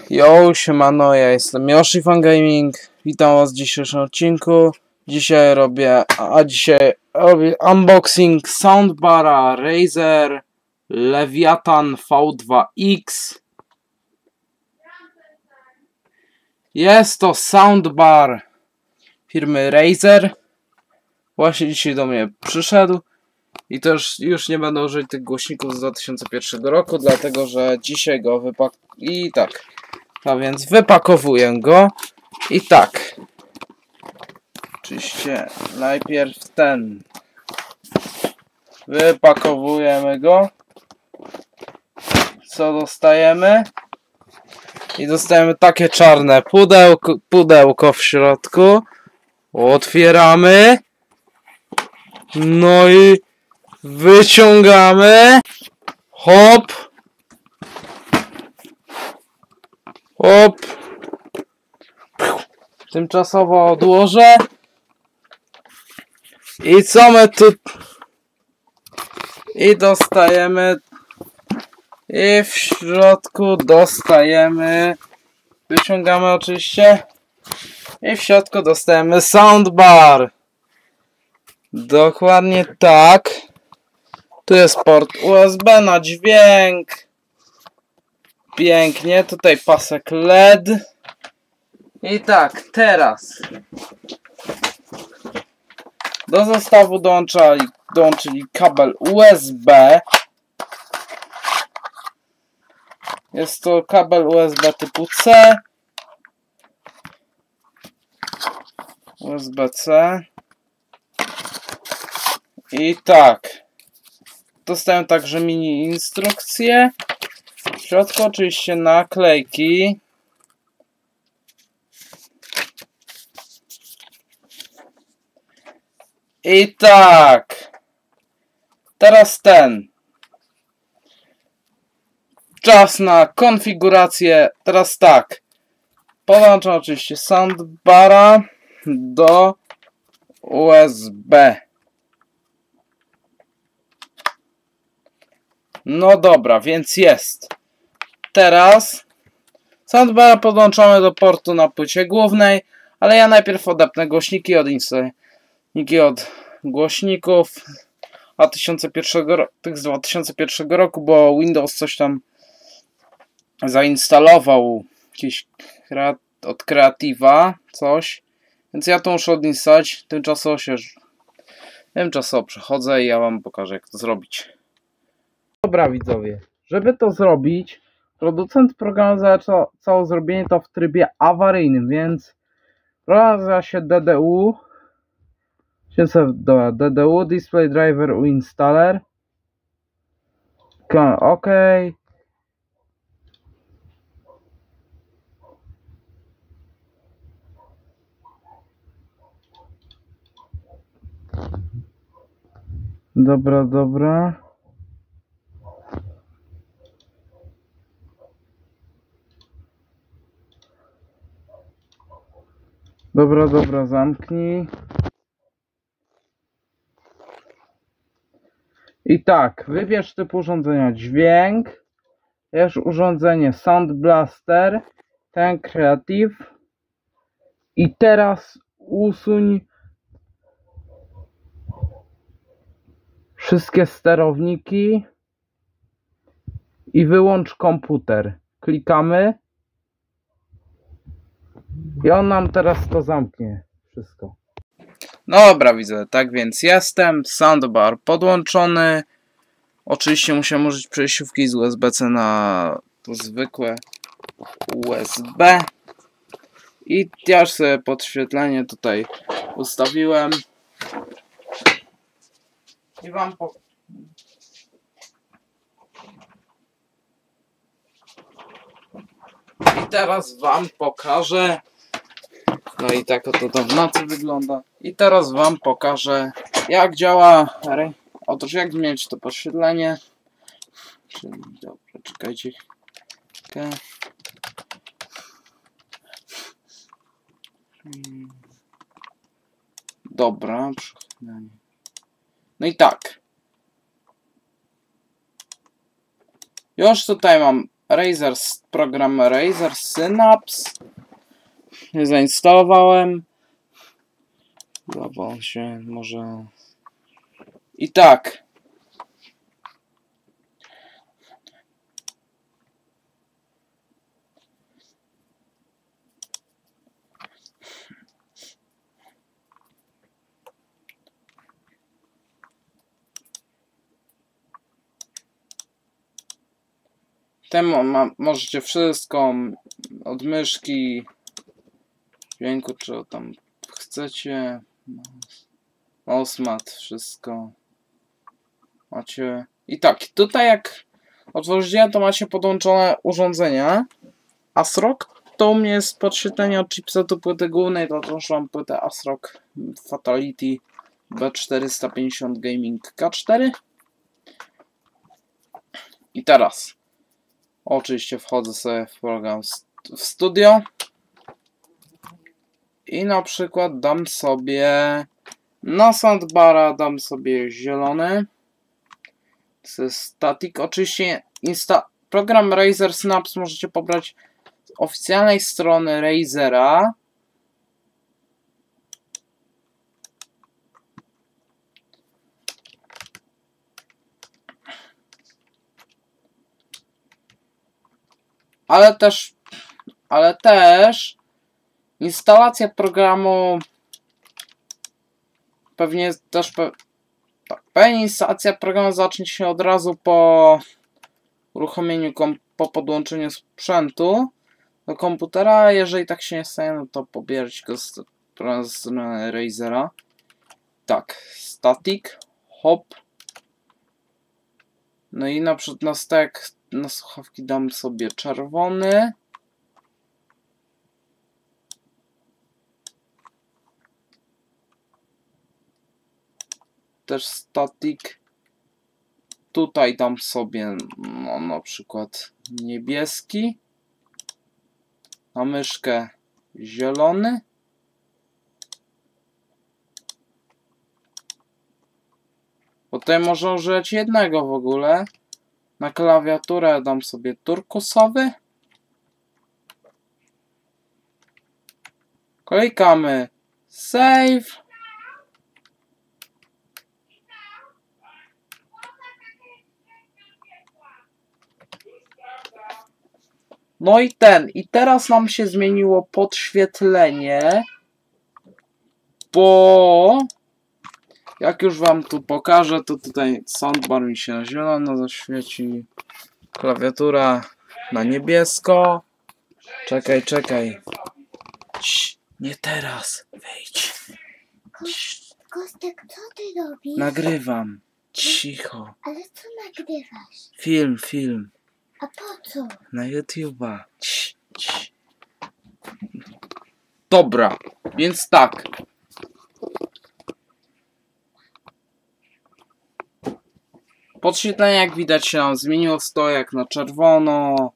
Yo, siemano, ja jestem Yoshi Fan Gaming. Witam was w dzisiejszym odcinku. Dzisiaj robię unboxing soundbara Razer Leviathan V2X. Jest to soundbar firmy Razer. Właśnie dzisiaj do mnie przyszedł. I też już nie będę użyć tych głośników z 2001 roku, dlatego że dzisiaj go a więc wypakowuję go. I tak. Oczywiście najpierw ten. Wypakowujemy go. Co dostajemy? I dostajemy takie czarne pudełko w środku. Otwieramy. No i wyciągamy. Hop. Hop. Tymczasowo odłożę. I co my tu... I dostajemy... I w środku dostajemy... Wyciągamy oczywiście. I w środku dostajemy soundbar. Dokładnie tak. Tu jest port USB na dźwięk. Pięknie. Tutaj pasek LED. I tak, teraz do zestawu dołączyli kabel USB. Jest to kabel USB typu C. USB-C. I tak. Dostałem także mini instrukcje. W środku oczywiście naklejki. I tak. Teraz czas na konfigurację. Teraz tak. Podłączam oczywiście soundbara do USB. No dobra, więc jest. Teraz soundbara podłączamy do portu na płycie głównej, ale ja najpierw odepnę głośniki od głośników 2001 tych z 2001 roku, bo Windows coś tam zainstalował jakieś od Creative'a coś, więc ja to muszę odinstalować. Tymczasowo przechodzę i ja wam pokażę, jak to zrobić. Dobra widzowie, żeby to zrobić, producent programu zalecało zrobienie to w trybie awaryjnym, więc program nazywa się DDU. DDU Display Driver Uinstaller. OK. Dobra. Dobra, zamknij. I tak, wybierz typ urządzenia dźwięk. Wybierz urządzenie Sound Blaster, ten Creative. I teraz usuń wszystkie sterowniki i wyłącz komputer. Klikamy. I on nam teraz to zamknie wszystko. No dobra, widzę, tak więc jestem. Soundbar podłączony. Oczywiście musiałem użyć przejściówki z USB-C na zwykłe USB. I ja już sobie podświetlenie tutaj ustawiłem. I teraz wam pokażę. No i tak oto to w nocy wygląda. I teraz wam pokażę, jak działa. Otóż jak zmienić to podświetlenie. Czyli dobra, czekajcie. Dobra, prześwietlenie. No i tak. Już tutaj mam program Razer Synapse. Zainstalowałem. Chyba się może... I tak. Możecie wszystko od myszki, dźwięku, czy tam chcecie. Osmat, wszystko macie. I tak, tutaj jak otworzycie, to macie podłączone urządzenia. ASRock to u mnie jest podświetlenie od chipsetu płyty głównej, to odłączyłam płytę ASRock Fatality B450 Gaming K4. I teraz oczywiście wchodzę sobie w program w Studio i na przykład dam sobie na soundbara dam sobie zielony. To jest static. Oczywiście program Razer Synapse możecie pobrać z oficjalnej strony Razera. Ale też instalacja programu pewnie też pewnie instalacja programu zacznie się od razu po uruchomieniu, po podłączeniu sprzętu do komputera. Jeżeli tak się nie stanie, no to pobierać go z strony Razera. Tak, static, hop. No i na przykład na stack, na słuchawki dam sobie czerwony. Też static. Tutaj dam sobie no, na przykład niebieski. Na myszkę zielony. Bo tutaj można używać jednego w ogóle. Na klawiaturę dam sobie turkusowy. Klikamy save. No i teraz nam się zmieniło podświetlenie, bo jak już wam tu pokażę, to tutaj soundbar mi się na zielono zaświeci, klawiatura na niebiesko. Czekaj. Cii, nie teraz, wejdź. Kostek, co ty robisz? Nagrywam. Cicho. Ale co nagrywasz? Film. A po co? Na YouTube'a. Dobra, więc tak. Podświetlenie, jak widać, się nam zmieniło, stojak na czerwono.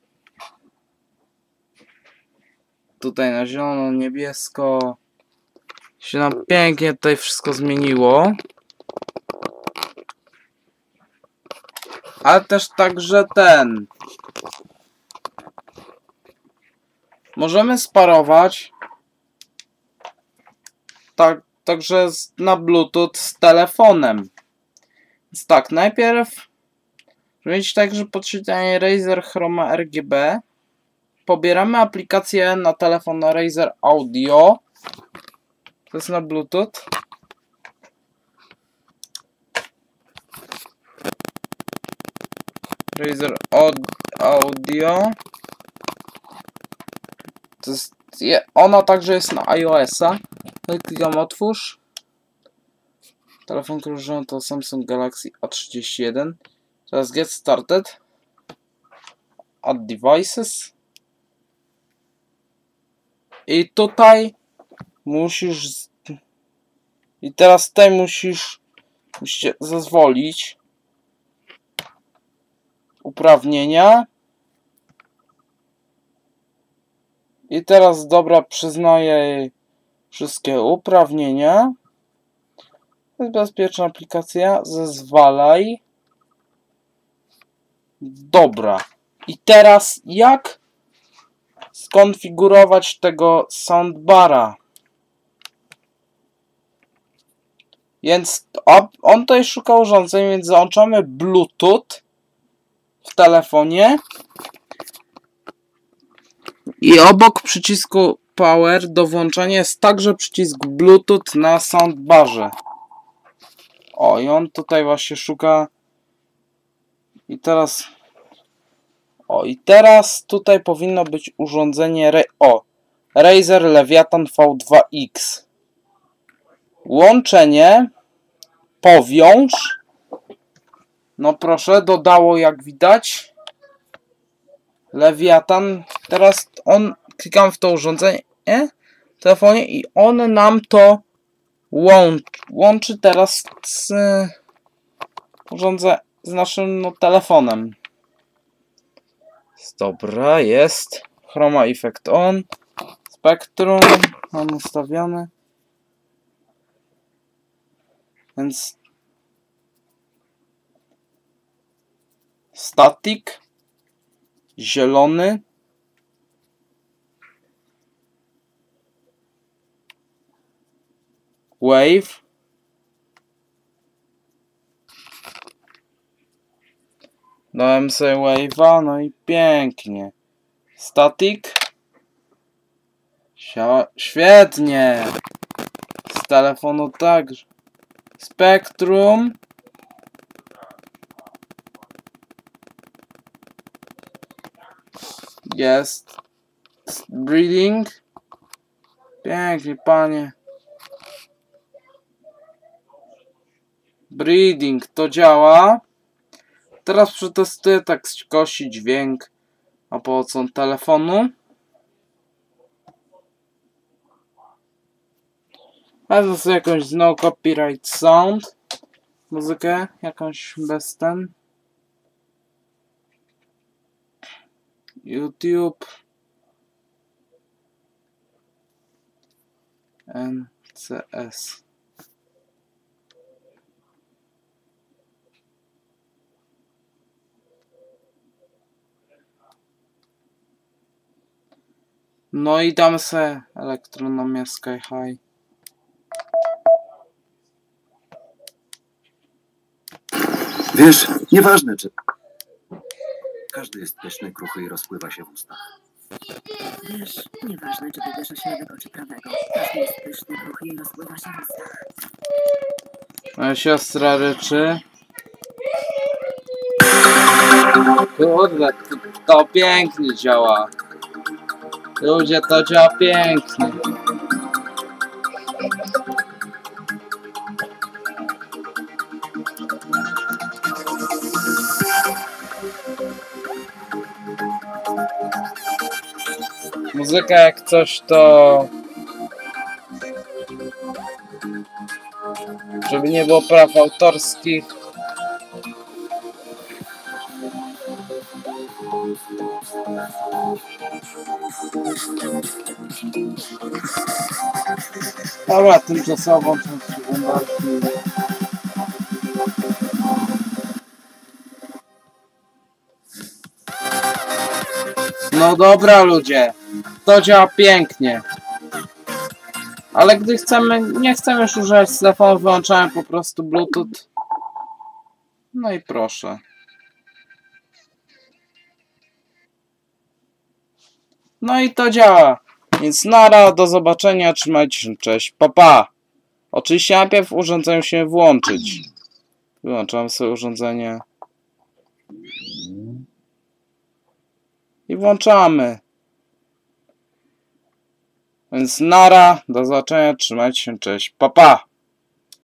Tutaj na zielono, niebiesko. Się nam pięknie tutaj wszystko zmieniło. Ale też także możemy sparować także na Bluetooth z telefonem. Więc tak, najpierw żeby mieć także podświetlenie Razer Chroma RGB. Pobieramy aplikację na telefon na Razer Audio. To jest na Bluetooth. Razer Audio. To jest, ona także jest na iOS-a. Klikam otwórz. Telefon, który używam, to Samsung Galaxy A31. Teraz get started. Add devices. I tutaj musisz... I teraz tutaj musicie zezwolić. Uprawnienia. I teraz dobra, przyznaję jej wszystkie uprawnienia. To jest bezpieczna aplikacja. Zezwalaj. Dobra. I teraz jak skonfigurować tego soundbara? Więc on tutaj szuka urządzeń, więc załączamy Bluetooth w telefonie i obok przycisku Power do włączenia jest także przycisk Bluetooth na soundbarze. O, i on tutaj właśnie szuka. I teraz tutaj powinno być urządzenie Razer Leviathan V2X. Łączenie powiąż. No proszę, dodało jak widać. Leviathan. Teraz klikam w to urządzenie w telefonie i on nam to łączy teraz z naszym telefonem. Dobra, jest. Chroma Effect on. Spectrum mam ustawiony. Więc static, zielony, wave, dałem sobie wave'a, no i pięknie. Static, świetnie. Z telefonu także. Spectrum. Jest. Breathing. Pięknie, panie. Breathing to działa. Teraz przetestuję tak skosi dźwięk a pomocą telefonu. Wezmę sobie jakąś no copyright sound. Muzykę jakąś bez ten. YouTube. NCS. No i dam sobie Elektronomia Sky High. Wiesz, nieważne czy... Każdy jest pyszny, kruchy i rozpływa się w ustach. Wiesz, nieważne czy wybierzesz lewego czy prawego. Każdy jest pyszny, kruchy i rozpływa się w ustach. Moja siostra ryczy. Kurde, to pięknie działa. Ludzie, to działa pięknie. Muzyka jak coś to... Żeby nie było praw autorskich. Dobra, tymczasowo przeglądarki. No dobra ludzie, to działa pięknie. Ale gdy chcemy, nie chcemy już używać telefonu, wyłączamy po prostu Bluetooth. No i proszę. No i to działa. Więc nara, do zobaczenia, trzymajcie się, cześć, pa pa. Oczywiście najpierw urządzenie się włączyć. Wyłączam sobie urządzenie. I włączamy. Więc nara, do zobaczenia, trzymajcie się, cześć, pa pa.